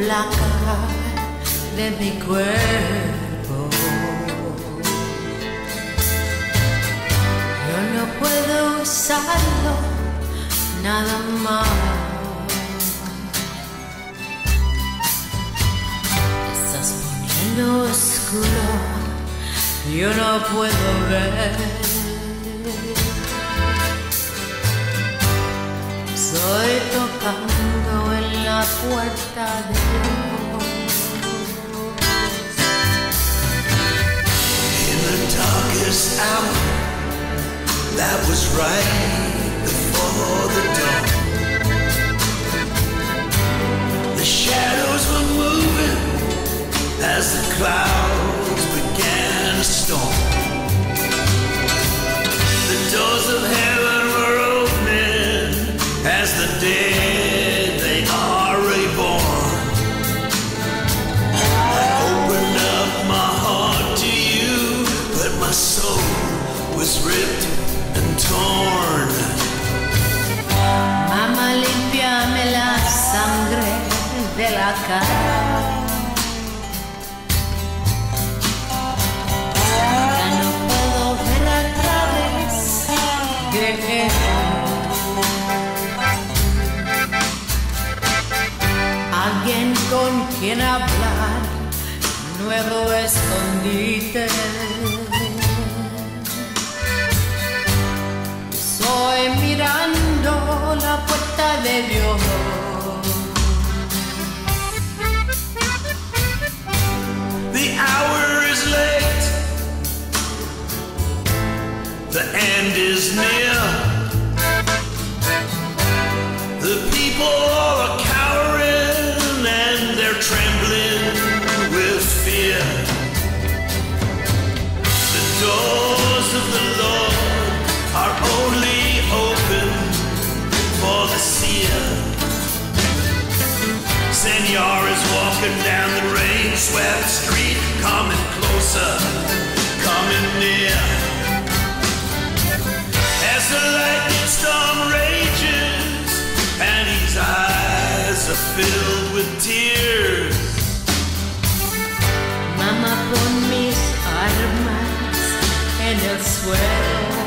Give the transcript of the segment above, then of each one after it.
placa de mi cuerpo. Yo no puedo usarlo nada más. Estás poniendo oscuro, yo no puedo ver. Estoy tocando en la puerta de Dios. In the darkest hour, that was right before the dawn. The shadows were moving as the clouds began to storm. The doors of heaven were opening as the dead they are reborn. I opened up my heart to you, but my soul was ripped and torn. Mamá, límpiame la sangre de la cara. Ya no puedo ver a través de él. Alguien con quien hablar, nuevo escondite. Estoy mirando la puerta de Dios. The hour is late, the end is near. The people all are cowering and they're trembling with fear. The doors of the Lord are only open for the seer. Senor is walking down the rain-swept street, coming closer, coming near. As the lightning storm rages and his eyes are filled with tears. Mamá, pon mis armas en el suelo.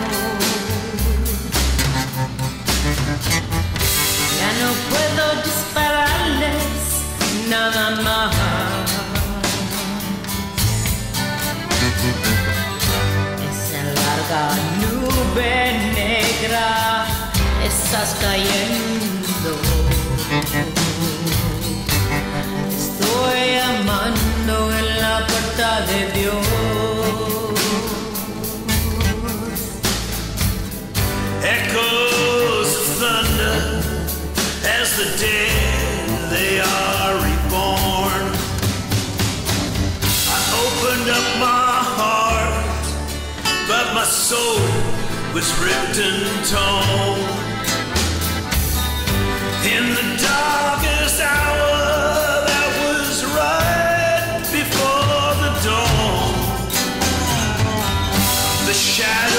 Ya no puedo dispararles nada más. Esa larga nube negra estás cayendo. Estoy amando en la puerta de Dios. Echoes of thunder as the dead they are reborn. I opened up my heart, but my soul was ripped and torn. In the darkest hour, that was right before the dawn. The shadow